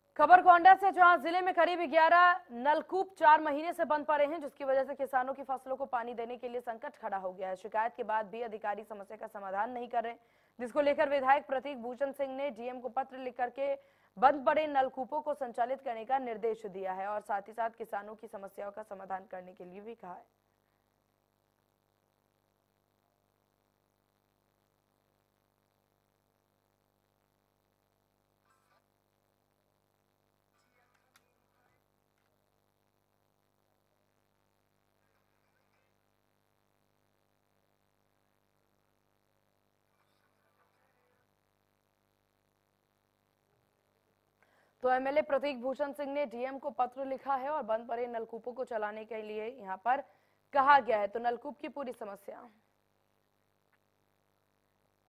खबर गोंडा से, जहां जिले में करीब 11 नलकूप 4 महीने से बंद पड़े हैं, जिसकी वजह से किसानों की फसलों को पानी देने के लिए संकट खड़ा हो गया है। शिकायत के बाद भी अधिकारी समस्या का समाधान नहीं कर रहे, जिसको लेकर विधायक प्रतीक भूषण सिंह ने डीएम को पत्र लिख करके बंद पड़े नलकूपों को संचालित करने का निर्देश दिया है और साथ ही साथ किसानों की समस्याओं का समाधान करने के लिए भी कहा है। तो एमएलए प्रतीक भूषण सिंह ने डीएम को पत्र लिखा है और बंद पड़े नलकूपों को चलाने के लिए यहां पर कहा गया है। तो नलकूप की पूरी समस्या